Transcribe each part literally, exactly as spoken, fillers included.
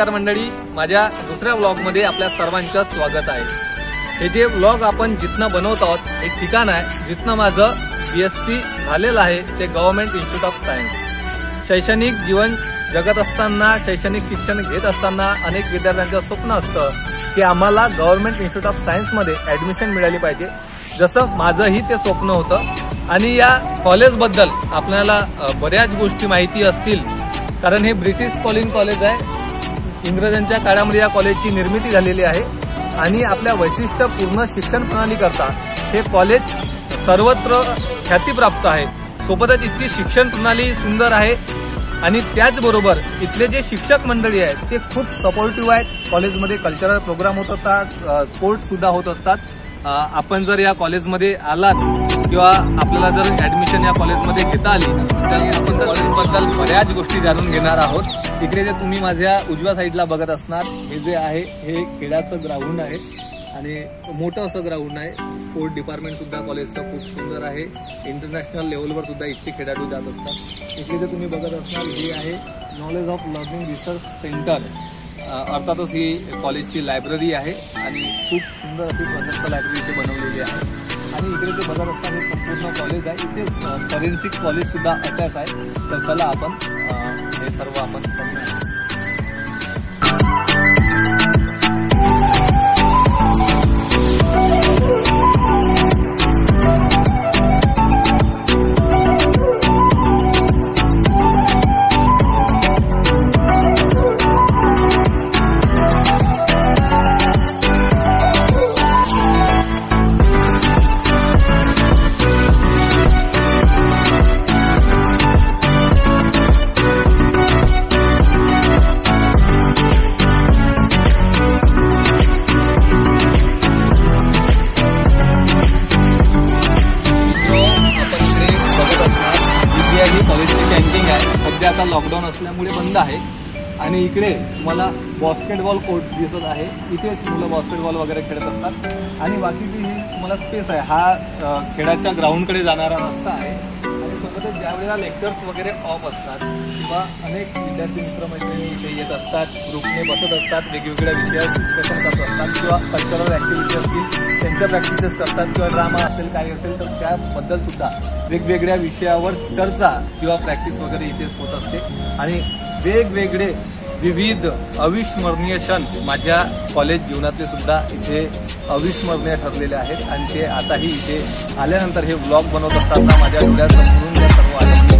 नमस्कार मंडळी, माझ्या दुसऱ्या व्लॉगमध्ये आपल्या सर्वांचं स्वागत आहे। हे जे व्लॉग आपण जिथनं बनवत आहोत एक ठिकाण आहे जिथनं माझं बीएससी झालेलं आहे, ते गव्हर्नमेंट इन्स्टिट्यूट ऑफ सायन्स। शैक्षणिक जीवन जगत असताना, शैक्षणिक शिक्षण घेत असताना अनेक विद्यार्थ्यांचं स्वप्न असतं की आम्हाला गव्हर्नमेंट इन्स्टिट्यूट ऑफ सायन्समध्ये ॲडमिशन मिळाली पाहिजे, जसं माझंही ते स्वप्न होतं। आणि या कॉलेजबद्दल आपल्याला बऱ्याच गोष्टी माहिती असतील, कारण हे ब्रिटिश कॉलिंग कॉलेज आहे। इंग्रजांच्या काळामध्ये या कॉलेजची निर्मिती झालेली आहे आणि आपल्या वैशिष्ट्यपूर्ण शिक्षण प्रणाली करता हे कॉलेज सर्वत्र ख्यातीप्राप्त आहे। सोबतच इथची शिक्षण प्रणाली सुंदर आहे आणि त्याचबरोबर इथले जे शिक्षक मंडळी आहेत ते खूप सपोर्टिव्ह आहेत। कॉलेजमध्ये कल्चरल प्रोग्राम होत असतात, स्पोर्ट्स सुद्धा होत असतात। आपण जर या कॉलेजमध्ये आलात किंवा आपल्याला जर ॲडमिशन या कॉलेजमध्ये घेता आली तर आपण कॉलेजबद्दल बऱ्याच गोष्टी जाणून घेणार आहोत। इकडे जे तुम्ही माझ्या उजव्या साईडला बघत असणार हे जे आहे हे खेळाचं ग्राउंड आहे आणि मोठं असं ग्राउंड आहे। स्पोर्ट डिपार्टमेंट सुद्धा कॉलेजचं खूप सुंदर आहे। इंटरनॅशनल लेवलवर सुद्धा इथचे खेळाडू जात असतात। इकडे जे तुम्ही बघत असणार हे आहे knowledge of learning research centre, अर्थातच ही कॉलेजची लायब्ररी आहे आणि खूप सुंदर अशी प्रशस्त लायब्ररी इथे बनवलेली आहे। आणि इकडे जे बघत असतात हे संपूर्ण कॉलेज आहे, इथे फॉरेन्सिक कॉलेज सुद्धा अटॅच आहे। तर चला आपण हे सर्व आपण बघूया। कॉलेजची कॅन्टीन आहे, सध्या आता लॉकडाऊन असल्यामुळे बंद आहे। आणि इकडे तुम्हाला बास्केटबॉल कोर्ट दिसत आहे, इथेच मुलं बास्केटबॉल वगैरे खेळत असतात। आणि बाकीची ही तुम्हाला स्पेस आहे, हा खेळाच्या ग्राउंडकडे जाणारा रस्ता आहे। आणि सोबतच ज्यावेळेला लेक्चर्स वगैरे ऑफ असतात किंवा अनेक विद्यार्थी मित्रमैत्रिणी इथे येत असतात, ग्रुपने बसत असतात, वेगवेगळ्या विषयावर डिस्कशन करत असतात किंवा कल्चरल ॲक्टिव्हिटी असतील त्यांच्या प्रॅक्टिसेस करतात किंवा ड्रामा असेल काही असेल तर त्याबद्दल सुद्धा वेगवेगळ्या विषयावर चर्चा किंवा प्रॅक्टिस वगैरे इथेच होत असते। आणि वेगवेगळे विविध अविस्मरणीय क्षण माझ्या कॉलेज जीवनातले सुद्धा इथे अविस्मरणीय ठरलेले आहेत आणि ते आताही इथे आल्यानंतर हे व्लॉग बनवत असताना माझ्या डोळ्यासमोरून हे सर्व आले।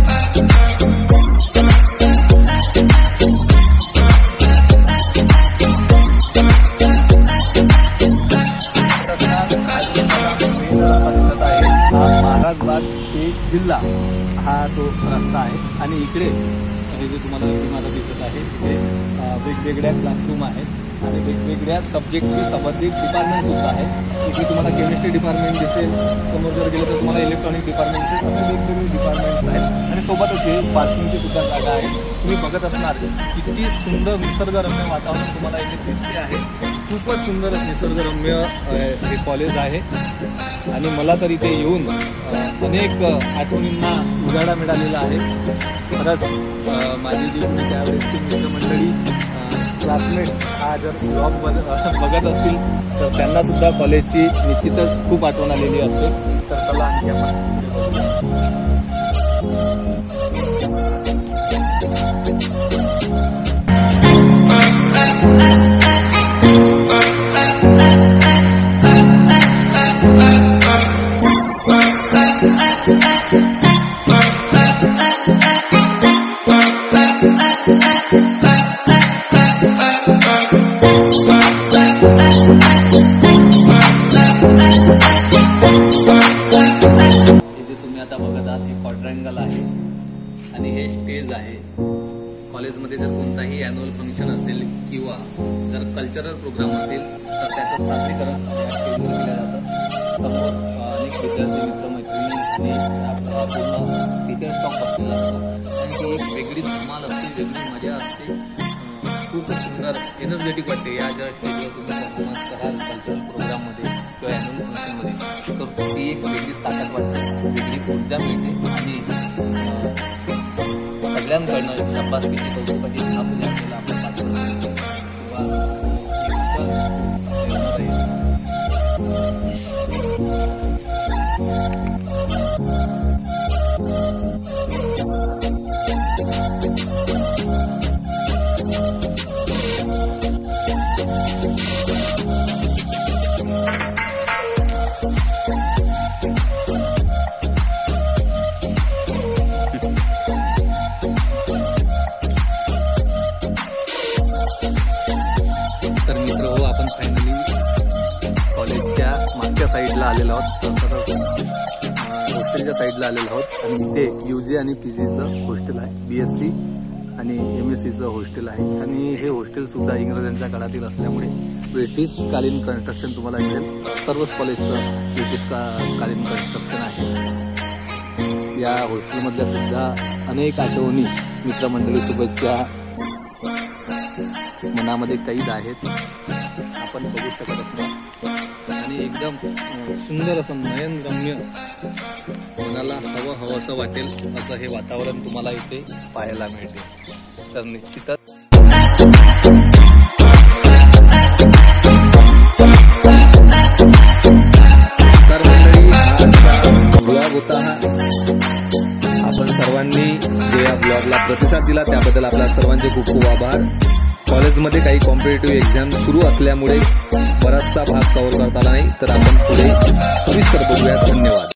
महाराजबाग ते जिल्हा हा तो रस्ता आहे आणि इकडे हे जे तुम्हाला इमारत दिसत आहे इथे वेगवेगळ्या क्लासरूम आहेत आणि वेगवेगळ्या सब्जेक्टशी संबंधित डिपार्टमेंट सुद्धा आहे। इथे तुम्हाला केमिस्ट्री डिपार्टमेंट दिसेल, समोर जर गेलं तर तुम्हाला इलेक्ट्रॉनिक डिपार्टमेंटचे असे वेगवेगळे डिपार्टमेंट्स आहेत। आणि सोबतच हे पार्किंगची सुद्धा जागा आहे। तुम्ही बघत असणार किती सुंदर निसर्गरम्य वातावरण तुम्हाला इथे दिसते आहे। खूपच सुंदर निसर्गरम्य हे कॉलेज आहे आणि मला तर इथे येऊन अनेक आठवणींना उजाळा मिळालेला आहे। खरंच माझी जी त्यावेळेसची मित्रमंडळी क्लासमेट हा जर ब्लॉग बघत असतील तर त्यांना सुद्धा कॉलेजची निश्चितच खूप आठवण आलेली असेल। तर चला आणखी आपण जे तुम्ही आता बघत आहात हे क्वाड्रँगल आहे आणि हे स्टेज आहे। कॉलेजमध्ये जर कोणताही ॲन्युअल फंक्शन असेल किंवा जर कल्चरल प्रोग्राम असेल तर त्याचं सादरीकरण या स्टेजवर केलं जातं। समोर अनेक विद्यार्थी मित्रमैत्रिणी आपला पूर्ण टीचर स्टॉक बसलेला असतो आणि ती एक वेगळी धमाल असते, वेगळी मजा असते। खूपच सुंदर एनर्जेटिक वाटते या ज्या स्टेजवर तुम्ही परफॉर्मन्स कराल कल्चरल प्रोग्राममध्ये किंवा ॲन्युअल फंक्शनमध्ये, तर ती एक वेगळी ताकद वाटते, वेगळी ऊर्जा मिळते आणि सगळ्यांकडनं शाबासकीची कौतुकाची थाप आपल्याला आपण पाठवतो। तर मित्र हो, आपण फायनली कॉलेजच्या मागच्या साईडला आलेलो आहोत, हॉस्टेलच्या साईडला आलेलो आहोत. आणि इथे यूजी आणि पीजीचं हॉस्टेल आहे, बीएससी आणि एम एस सीचं हॉस्टेल आहे. आणि हे हॉस्टेल सुद्धा इंग्रजांच्या काळातील असल्यामुळे ब्रिटिश कालीन कन्स्ट्रक्शन तुम्हाला मिळेल. सर्वच कॉलेजचं ब्रिटिश का कालीन कन्स्ट्रक्शन आहे. या हॉस्टेलमधल्या सुद्धा अनेक आठवणी मित्रमंडळीसोबतच्या मनामध्ये कैद आहेत, आपण बघू शकत असतो. आणि एकदम सुंदर असं नयनरम्य, मनाला हवं हवं असं वाटेल असं हे वातावरण तुम्हाला इथे पाहायला मिळते. तर निश्चितच तर मंडळी, हा ब्लॉग होता. हा आपण सर्वांनी जो या ब्लॉगला प्रतिसाद दिला त्याबद्दल आपल्या सर्वांचे खूप खूप आभार. कॉलेजमध्ये काही कॉम्पिटेटिव्ह एक्झाम सुरू असल्यामुळे बराचसा भाग कव्हर करता आला नाही, तर आपण पुढे सविस्तर बघूया. धन्यवाद.